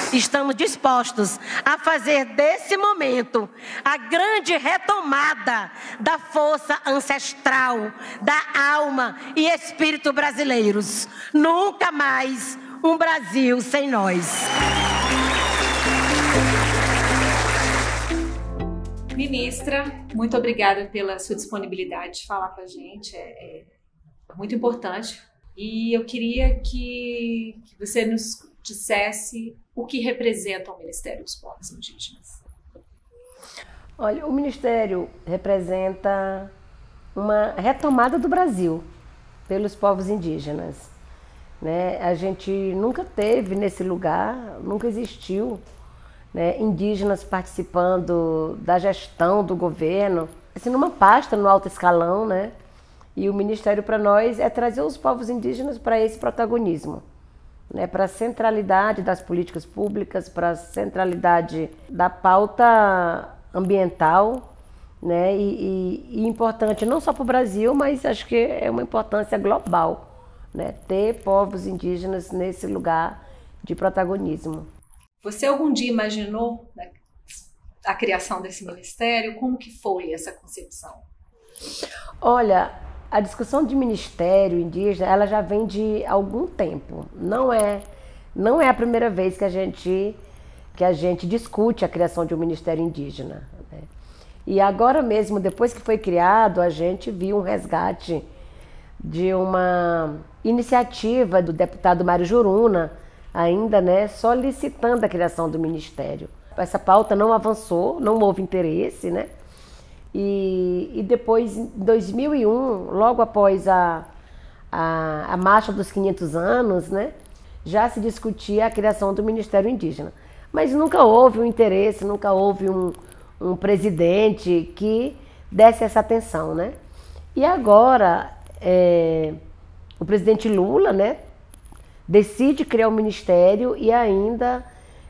estamos dispostos a fazer desse momento a grande retomada da força ancestral, da alma e espírito brasileiros. Nunca mais um Brasil sem nós. Ministra, muito obrigada pela sua disponibilidade de falar com a gente, é muito importante. E eu queria que você nos dissesse o que representa o Ministério dos Povos Indígenas. Olha, o Ministério representa uma retomada do Brasil pelos povos indígenas, né? A gente nunca teve nesse lugar, nunca existiu, né, indígenas participando da gestão do governo, assim, numa pasta no alto escalão, né? E o Ministério para nós é trazer os povos indígenas para esse protagonismo, né? Para a centralidade das políticas públicas, para a centralidade da pauta ambiental, né? E importante não só para o Brasil, mas acho que é uma importância global, né? Ter povos indígenas nesse lugar de protagonismo. Você algum dia imaginou, né, a criação desse ministério? Como que foi essa concepção? Olha, a discussão de ministério indígena, ela já vem de algum tempo. Não é a primeira vez que a gente discute a criação de um ministério indígena, né? E agora mesmo, depois que foi criado, a gente viu um resgate de uma iniciativa do deputado Mário Juruna, ainda, né, solicitando a criação do ministério. Essa pauta não avançou, não houve interesse, né? E depois, em 2001, logo após a marcha dos 500 anos, né, já se discutia a criação do Ministério Indígena. Mas nunca houve um interesse, nunca houve um presidente que desse essa atenção, né? E agora, o presidente Lula, né, decide criar um ministério e ainda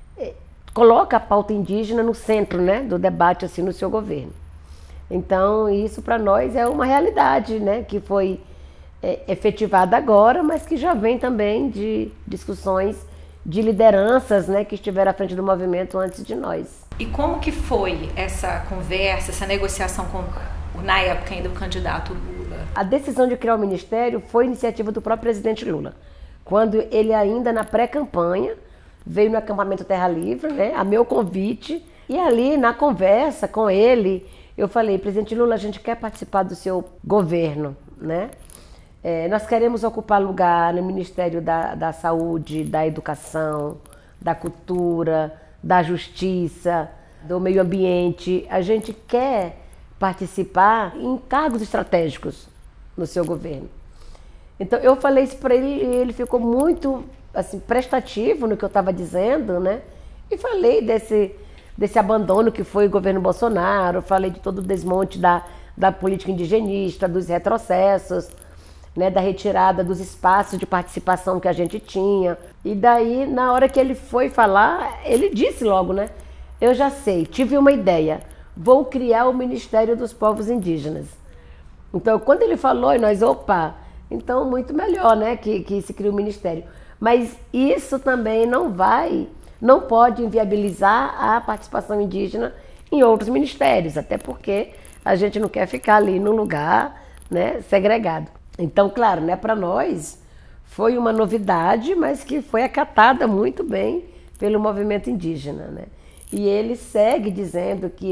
coloca a pauta indígena no centro, né, do debate assim, no seu governo. Então, isso para nós é uma realidade, né, que foi efetivada agora, mas que já vem também de discussões de lideranças, né, que estiveram à frente do movimento antes de nós. E como que foi essa conversa, essa negociação com, na época ainda, o candidato Lula? A decisão de criar o ministério foi iniciativa do próprio presidente Lula, quando ele ainda na pré-campanha veio no acampamento Terra Livre, né, a meu convite, e ali na conversa com ele, eu falei: presidente Lula, a gente quer participar do seu governo, né? Nós queremos ocupar lugar no Ministério da Saúde, da Educação, da Cultura, da Justiça, do Meio Ambiente. A gente quer participar em cargos estratégicos no seu governo. Então eu falei isso para ele e ele ficou muito assim, prestativo no que eu estava dizendo, né? E falei desse abandono que foi o governo Bolsonaro, falei de todo o desmonte da política indigenista, dos retrocessos, né, da retirada dos espaços de participação que a gente tinha. E daí, na hora que ele foi falar, ele disse logo, né? Eu já sei, tive uma ideia, vou criar o Ministério dos Povos Indígenas. Então, quando ele falou, e nós, opa, então muito melhor, né, que se crie o Ministério. Mas isso também não pode inviabilizar a participação indígena em outros ministérios, até porque a gente não quer ficar ali num lugar, né, segregado. Então, claro, né, para nós foi uma novidade, mas que foi acatada muito bem pelo movimento indígena, né? E ele segue dizendo que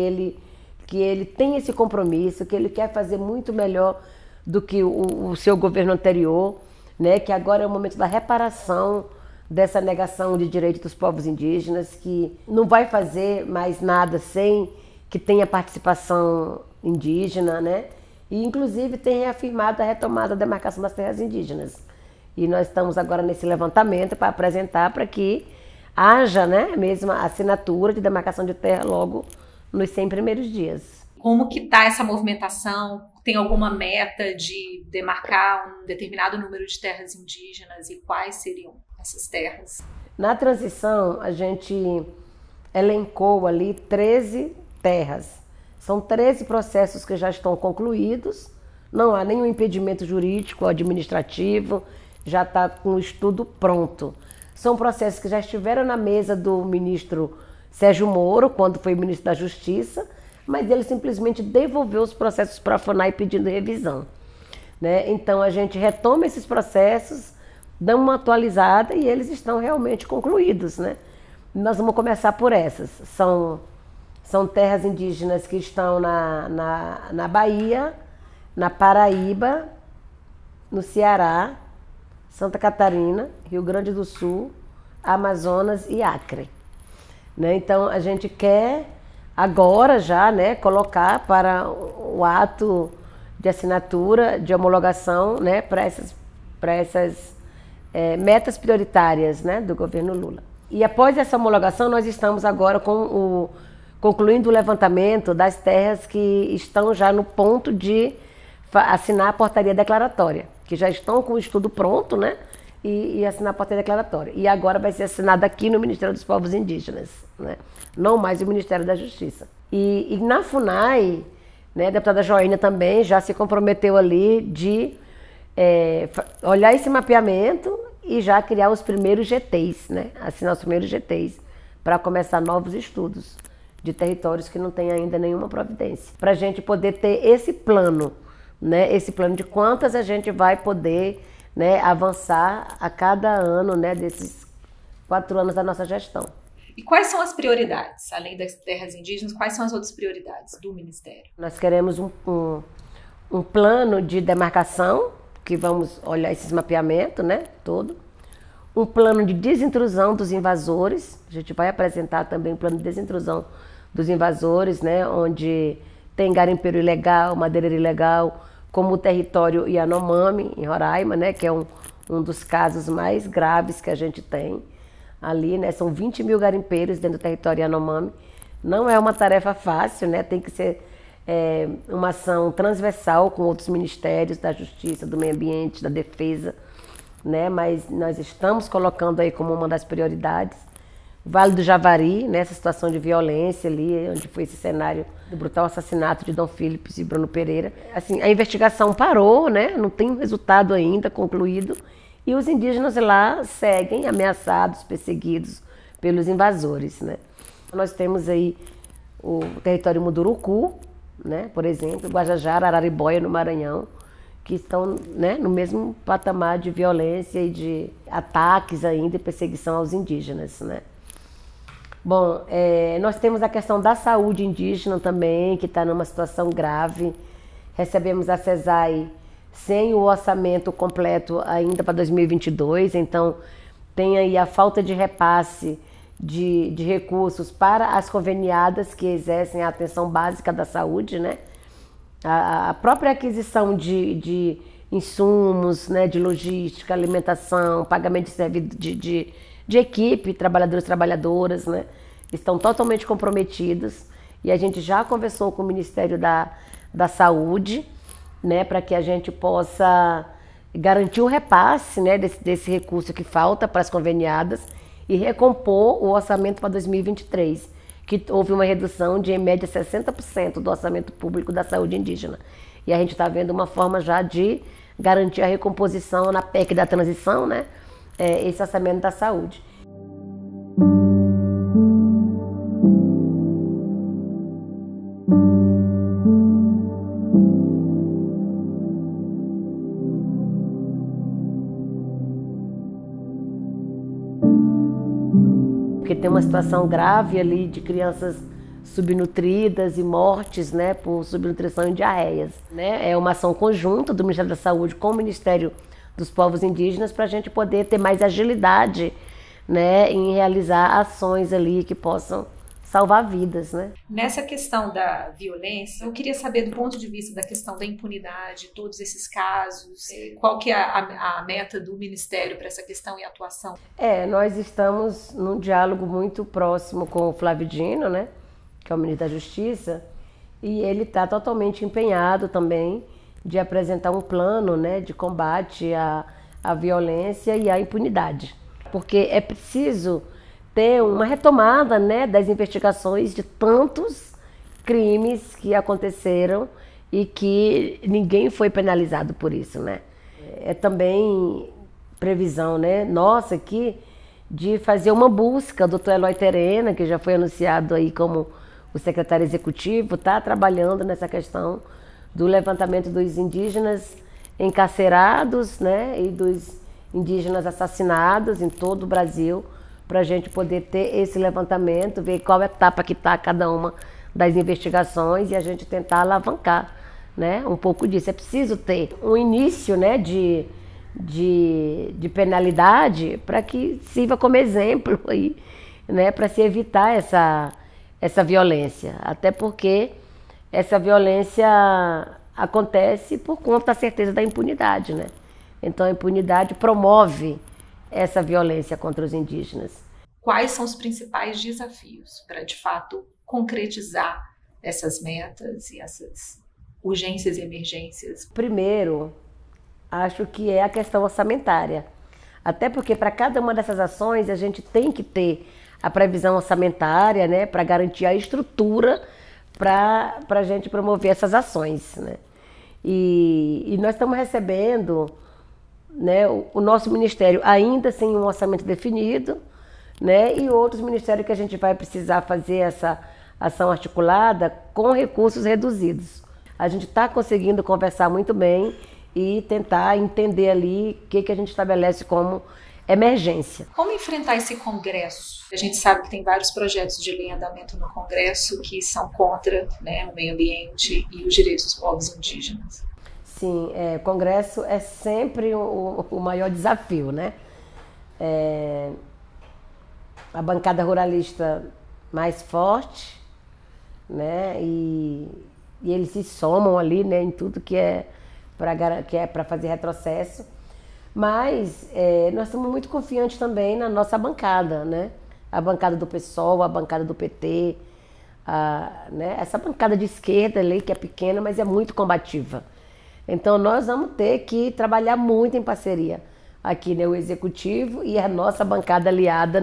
ele tem esse compromisso, que ele quer fazer muito melhor do que o seu governo anterior, né? Que agora é o momento da reparação dessa negação de direitos dos povos indígenas, que não vai fazer mais nada sem que tenha participação indígena, né? E, inclusive, tem reafirmado a retomada da demarcação das terras indígenas. E nós estamos agora nesse levantamento para apresentar para que haja, né, mesmo a assinatura de demarcação de terra logo nos 100 primeiros dias. Como que está essa movimentação? Tem alguma meta de demarcar um determinado número de terras indígenas e quais seriam essas terras? Na transição, a gente elencou ali 13 terras. São 13 processos que já estão concluídos, não há nenhum impedimento jurídico ou administrativo, já está com o estudo pronto. São processos que já estiveram na mesa do ministro Sérgio Moro, quando foi ministro da Justiça, mas ele simplesmente devolveu os processos para a FUNAI pedindo revisão, né? Então a gente retoma esses processos, dá uma atualizada e eles estão realmente concluídos, né? Nós vamos começar por essas. São terras indígenas que estão na Bahia, na Paraíba, no Ceará, Santa Catarina, Rio Grande do Sul, Amazonas e Acre, né? Então a gente quer agora já, né, colocar para o ato de assinatura, de homologação, né, para essas metas prioritárias, né, do governo Lula. E após essa homologação nós estamos agora concluindo o levantamento das terras que estão já no ponto de assinar a portaria declaratória, que já estão com o estudo pronto, né, e assinar a portaria declaratória. E agora vai ser assinada aqui no Ministério dos Povos Indígenas, né, não mais o Ministério da Justiça. E na FUNAI, né, a deputada Joênia também já se comprometeu ali de olhar esse mapeamento e já criar os primeiros GTs, né, assinar os primeiros GTs para começar novos estudos de territórios que não têm ainda nenhuma providência. Para a gente poder ter esse plano, né, esse plano de quantas a gente vai poder, né, avançar a cada ano, né, desses 4 anos da nossa gestão. E quais são as prioridades, além das terras indígenas, quais são as outras prioridades do Ministério? Nós queremos um plano de demarcação, que vamos olhar esses mapeamentos, né, todo. Um plano de desintrusão dos invasores, a gente vai apresentar também um plano de desintrusão dos invasores, né, onde tem garimpeiro ilegal, madeireiro ilegal, como o território Yanomami, em Roraima, né, que é um dos casos mais graves que a gente tem ali, né, são 20 mil garimpeiros dentro do território Yanomami. Não é uma tarefa fácil, né, tem que ser uma ação transversal com outros ministérios, da Justiça, do Meio Ambiente, da Defesa, né, mas nós estamos colocando aí como uma das prioridades. Vale do Javari, né, essa situação de violência ali, onde foi esse cenário do brutal assassinato de Dom Philips e Bruno Pereira. Assim, a investigação parou, né, não tem resultado ainda concluído, e os indígenas lá seguem ameaçados, perseguidos pelos invasores, né. Nós temos aí o território Munduruku, né, por exemplo, Guajajara, Araribóia, no Maranhão, que estão, né, no mesmo patamar de violência e de ataques ainda e perseguição aos indígenas, né. Bom, nós temos a questão da saúde indígena também, que está numa situação grave. Recebemos a CESAI sem o orçamento completo ainda para 2022, então tem aí a falta de repasse de recursos para as conveniadas que exercem a atenção básica da saúde, né? A própria aquisição de insumos, né, de logística, alimentação, pagamento de serviço de equipe, trabalhadores e trabalhadoras, né, estão totalmente comprometidos, e a gente já conversou com o Ministério da Saúde, né, para que a gente possa garantir o repasse, né, desse recurso que falta para as conveniadas e recompor o orçamento para 2023, que houve uma redução de, em média, 60% do orçamento público da saúde indígena. E a gente está vendo uma forma já de garantir a recomposição na PEC da transição, né, esse orçamento da saúde. Porque tem uma situação grave ali de crianças subnutridas e mortes, né, por subnutrição e diarreias, né? É uma ação conjunta do Ministério da Saúde com o Ministério dos Povos Indígenas para a gente poder ter mais agilidade, né, em realizar ações ali que possam salvar vidas, né? Nessa questão da violência, eu queria saber do ponto de vista da questão da impunidade, todos esses casos, qual que é a meta do Ministério para essa questão e atuação? Nós estamos num diálogo muito próximo com o Flávio Dino, né, que é o ministro da Justiça, e ele está totalmente empenhado também de apresentar um plano, né, de combate à violência e à impunidade. Porque é preciso ter uma retomada, né, das investigações de tantos crimes que aconteceram e que ninguém foi penalizado por isso, né? É também previsão, né, nossa, aqui de fazer uma busca. O doutor Eloy Terena, que já foi anunciado aí como o secretário executivo, está trabalhando nessa questão do levantamento dos indígenas encarcerados, né, e dos indígenas assassinados em todo o Brasil, para a gente poder ter esse levantamento, ver qual etapa que está cada uma das investigações e a gente tentar alavancar, né, um pouco disso. É preciso ter um início, né, de penalidade para que sirva como exemplo aí, né, para se evitar essa violência. Até porque essa violência acontece por conta da certeza da impunidade, né? Então a impunidade promove essa violência contra os indígenas. Quais são os principais desafios para, de fato, concretizar essas metas e essas urgências e emergências? Primeiro, acho que é a questão orçamentária. Até porque para cada uma dessas ações a gente tem que ter a previsão orçamentária, né, para garantir a estrutura para a gente promover essas ações, né? E nós estamos recebendo, né, o nosso ministério ainda sem um orçamento definido, né, e outros ministérios que a gente vai precisar fazer essa ação articulada com recursos reduzidos. A gente está conseguindo conversar muito bem e tentar entender ali o que a gente estabelece como emergência. Como enfrentar esse Congresso? A gente sabe que tem vários projetos de lei em andamento no Congresso que são contra, né, o meio ambiente e os direitos dos povos indígenas. Sim, o Congresso é sempre o maior desafio, né? A bancada ruralista mais forte, né? E eles se somam ali, né, em tudo que é para fazer retrocesso. Mas nós estamos muito confiantes também na nossa bancada, né? A bancada do PSOL, a bancada do PT, né? Essa bancada de esquerda ali, que é pequena, mas é muito combativa. Então nós vamos ter que trabalhar muito em parceria aqui, né? O Executivo e a nossa bancada aliada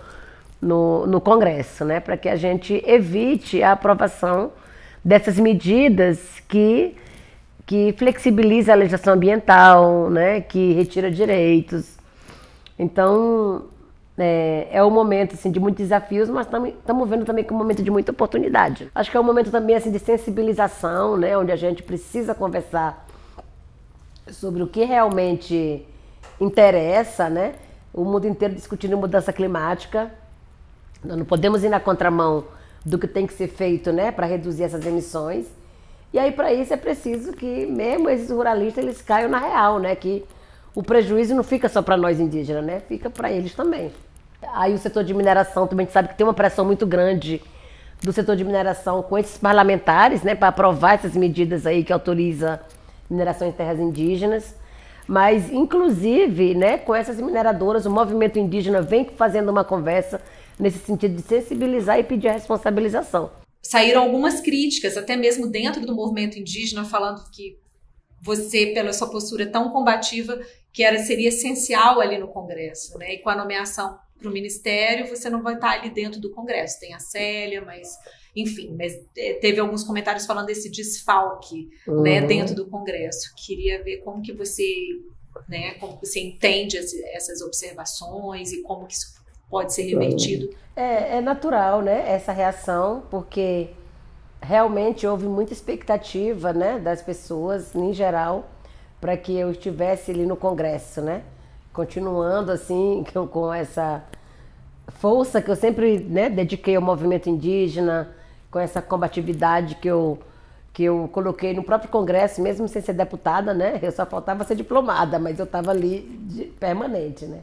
no Congresso, né? Para que a gente evite a aprovação dessas medidas que flexibiliza a legislação ambiental, né, que retira direitos. Então, é um momento assim, de muitos desafios, mas estamos vendo também que é um momento de muita oportunidade. Acho que é um momento também assim, de sensibilização, né, onde a gente precisa conversar sobre o que realmente interessa, né? O mundo inteiro discutindo mudança climática. Nós não podemos ir na contramão do que tem que ser feito, né, para reduzir essas emissões. E aí, para isso, é preciso que mesmo esses ruralistas, eles caiam na real, né? Que o prejuízo não fica só para nós indígenas, né? Fica para eles também. Aí o setor de mineração também a gente sabe que tem uma pressão muito grande do setor de mineração com esses parlamentares, né? Para aprovar essas medidas aí que autoriza mineração em terras indígenas. Mas, inclusive, né, com essas mineradoras, o movimento indígena vem fazendo uma conversa nesse sentido de sensibilizar e pedir a responsabilização. Saíram algumas críticas, até mesmo dentro do movimento indígena, falando que você, pela sua postura tão combativa, que seria essencial ali no Congresso, né? E com a nomeação para o Ministério, você não vai estar ali dentro do Congresso. Tem a Célia, mas, enfim, mas teve alguns comentários falando desse desfalque, né, dentro do Congresso. Queria ver como que você, né, como você entende essas observações e como que isso pode ser revertido. É natural, né, essa reação, porque realmente houve muita expectativa, né, das pessoas, em geral, para que eu estivesse ali no Congresso, né, continuando assim, com essa força que eu sempre, né, dediquei ao movimento indígena, com essa combatividade que eu coloquei no próprio Congresso, mesmo sem ser deputada, né, eu só faltava ser diplomada, mas eu estava ali permanente, né.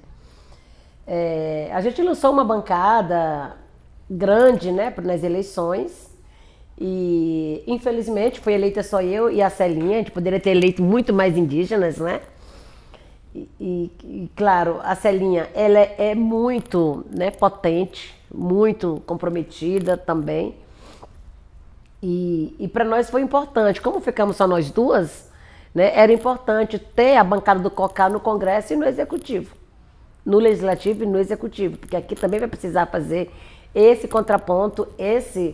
A gente lançou uma bancada grande, né, nas eleições e, infelizmente, foi eleita só eu e a Celinha. A gente poderia ter eleito muito mais indígenas, né? E claro, a Celinha, ela é muito, né, potente, muito comprometida também. E para nós foi importante, como ficamos só nós duas, né, era importante ter a bancada do COCA no Congresso e no Executivo. No Legislativo e no Executivo, porque aqui também vai precisar fazer esse contraponto, esse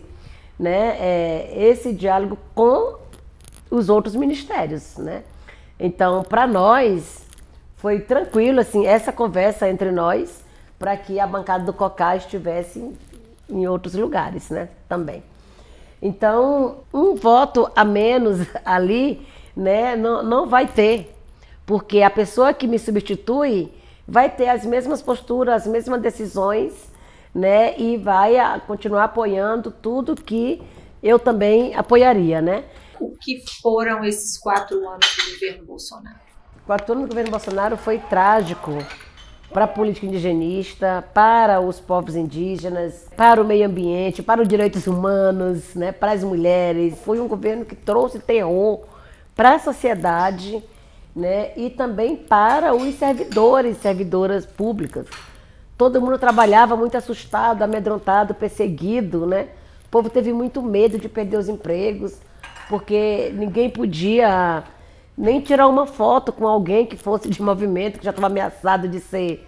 diálogo com os outros ministérios, né? Então, para nós, foi tranquilo, assim, essa conversa entre nós, para que a bancada do COCAR estivesse em outros lugares, né, também. Então, um voto a menos ali, né, não vai ter, porque a pessoa que me substitui vai ter as mesmas posturas, as mesmas decisões, né, e vai continuar apoiando tudo que eu também apoiaria, né. O que foram esses 4 anos do governo Bolsonaro? 4 anos do governo Bolsonaro foi trágico para a política indigenista, para os povos indígenas, para o meio ambiente, para os direitos humanos, né, para as mulheres. Foi um governo que trouxe terror para a sociedade, né, e também para os servidores, servidoras públicas. Todo mundo trabalhava muito assustado, amedrontado, perseguido, né? O povo teve muito medo de perder os empregos, porque ninguém podia nem tirar uma foto com alguém que fosse de movimento, que já estava ameaçado de ser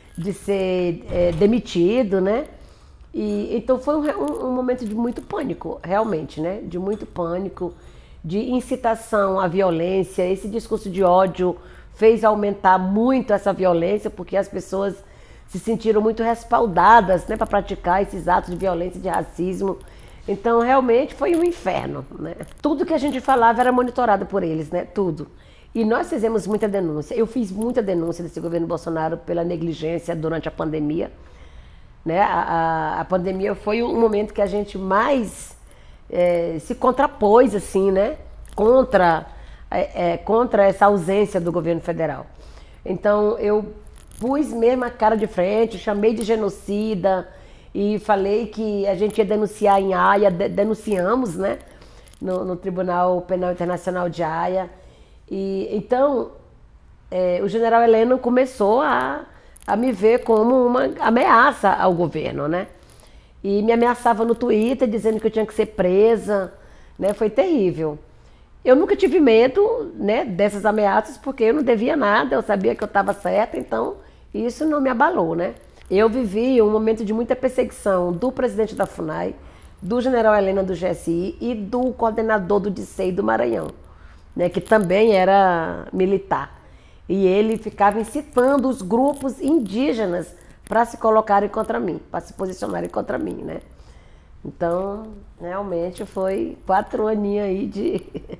demitido, né? E então foi um momento de muito pânico, realmente, né? De muito pânico, de incitação à violência. Esse discurso de ódio fez aumentar muito essa violência, porque as pessoas se sentiram muito respaldadas, né, para praticar esses atos de violência e de racismo. Então, realmente, foi um inferno, né? Tudo que a gente falava era monitorado por eles, né? Tudo. E nós fizemos muita denúncia. Eu fiz muita denúncia desse governo Bolsonaro pela negligência durante a pandemia, né? A pandemia foi um momento que a gente mais se contrapôs, assim, né? Contra essa ausência do governo federal. Então, eu pus mesmo a cara de frente, chamei de genocida, e falei que a gente ia denunciar em Haia, denunciamos, né, no Tribunal Penal Internacional de Haia. E então o general Heleno começou a me ver como uma ameaça ao governo, né? E me ameaçava no Twitter, dizendo que eu tinha que ser presa, né? Foi terrível. Eu nunca tive medo, né, dessas ameaças, porque eu não devia nada, eu sabia que eu estava certa, então isso não me abalou, né? Eu vivi um momento de muita perseguição do presidente da FUNAI, do general Helena do GSI e do coordenador do DICEI do Maranhão, né, que também era militar. E ele ficava incitando os grupos indígenas para se colocarem contra mim, para se posicionarem contra mim, né? Então, realmente foi 4 aninhos aí de...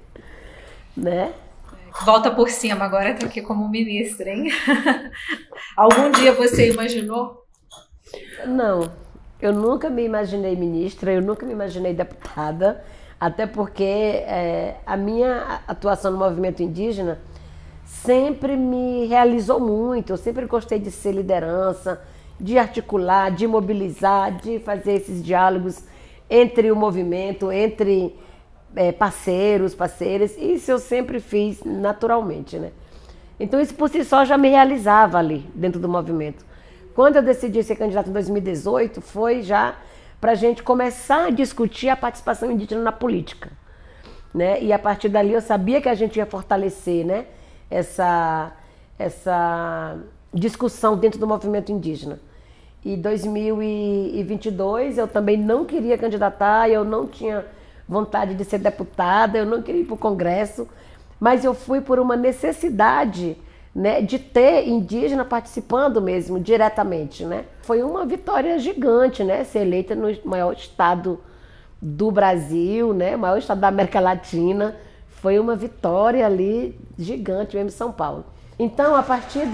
né? Volta por cima, agora tá aqui como ministra, hein? Algum dia você imaginou? Não, eu nunca me imaginei ministra, eu nunca me imaginei deputada, até porque a minha atuação no movimento indígena sempre me realizou muito. Eu sempre gostei de ser liderança, de articular, de mobilizar, de fazer esses diálogos entre o movimento, entre parceiros, parceiras. Isso eu sempre fiz naturalmente, né? Então isso por si só já me realizava ali dentro do movimento. Quando eu decidi ser candidata em 2018, foi já para a gente começar a discutir a participação indígena na política, né? E a partir dali eu sabia que a gente ia fortalecer, né, essa discussão dentro do movimento indígena. E 2022 eu também não queria candidatar, eu não tinha vontade de ser deputada, eu não queria ir para o Congresso, mas eu fui por uma necessidade, né, de ter indígena participando mesmo, diretamente, né? Foi uma vitória gigante, né, ser eleita no maior estado do Brasil, né, maior estado da América Latina. Foi uma vitória ali gigante mesmo em São Paulo. Então, a partir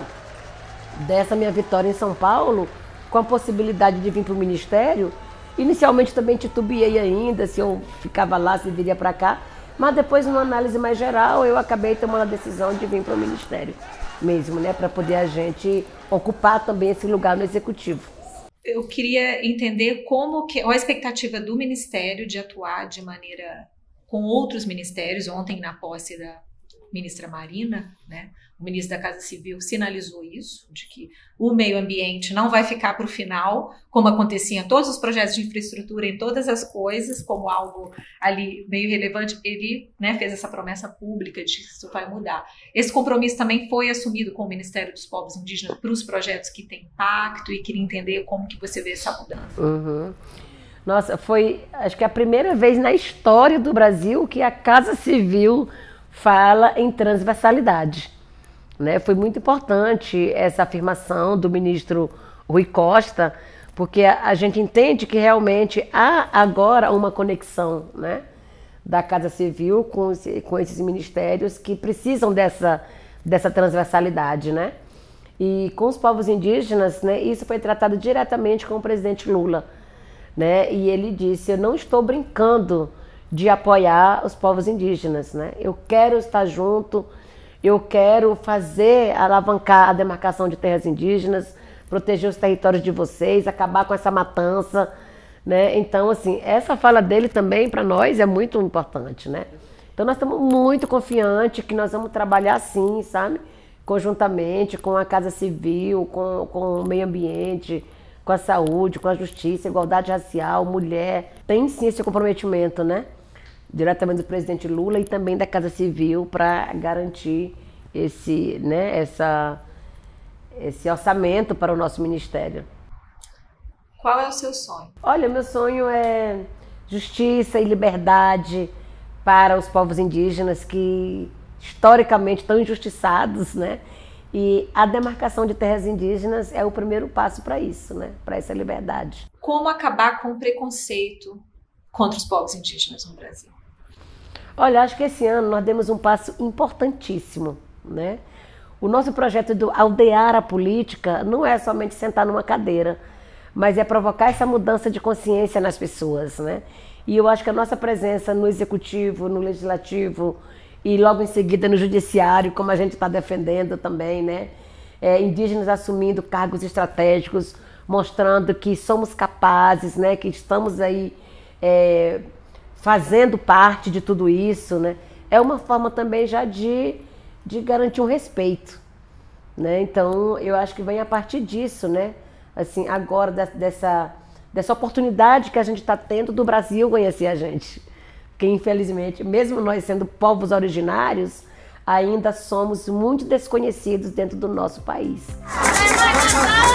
dessa minha vitória em São Paulo, com a possibilidade de vir para o Ministério, inicialmente também titubeei ainda se eu ficava lá, se viria para cá, mas depois, numa análise mais geral, eu acabei tomando a decisão de vir para o Ministério mesmo, né, para poder a gente ocupar também esse lugar no Executivo. Eu queria entender qual a expectativa do Ministério de atuar de maneira com outros ministérios. Ontem, na posse da ministra Marina, né, o ministro da Casa Civil sinalizou isso, de que o meio ambiente não vai ficar para o final, como acontecia em todos os projetos de infraestrutura, em todas as coisas, como algo ali meio relevante. Ele, né, fez essa promessa pública de que isso vai mudar. Esse compromisso também foi assumido com o Ministério dos Povos Indígenas para os projetos que têm impacto, e queria entender como que você vê essa mudança. Uhum. Nossa, foi, acho que a primeira vez na história do Brasil que a Casa Civil fala em transversalidade, né? Foi muito importante essa afirmação do ministro Rui Costa, porque a gente entende que realmente há agora uma conexão, né, da Casa Civil com esses ministérios que precisam dessa transversalidade, né? E com os povos indígenas, né, isso foi tratado diretamente com o presidente Lula, né? E ele disse: eu não estou brincando de apoiar os povos indígenas, né? Eu quero estar junto, eu quero alavancar a demarcação de terras indígenas, proteger os territórios de vocês, acabar com essa matança, né? Então, assim, essa fala dele também para nós é muito importante, né? Então nós estamos muito confiantes que nós vamos trabalhar assim, sabe? Conjuntamente com a Casa Civil, com o meio ambiente, com a saúde, com a justiça, igualdade racial, mulher. Tem sim esse comprometimento, né? Diretamente do presidente Lula e também da Casa Civil para garantir esse orçamento para o nosso ministério. Qual é o seu sonho? Olha, meu sonho é justiça e liberdade para os povos indígenas que historicamente estão injustiçados, né? E a demarcação de terras indígenas é o primeiro passo para isso, né? Para essa liberdade. Como acabar com o preconceito contra os povos indígenas no Brasil? Olha, acho que esse ano nós demos um passo importantíssimo, né? O nosso projeto do Aldear a Política não é somente sentar numa cadeira, mas é provocar essa mudança de consciência nas pessoas, né? E eu acho que a nossa presença no Executivo, no Legislativo e logo em seguida no Judiciário, como a gente está defendendo também, né? Indígenas assumindo cargos estratégicos, mostrando que somos capazes, né? Que estamos aí fazendo parte de tudo isso, né? É uma forma também já de garantir um respeito, né? Então, eu acho que vem a partir disso, né? Assim, agora dessa oportunidade que a gente está tendo do Brasil conhecer a gente. Porque, infelizmente, mesmo nós sendo povos originários, ainda somos muito desconhecidos dentro do nosso país.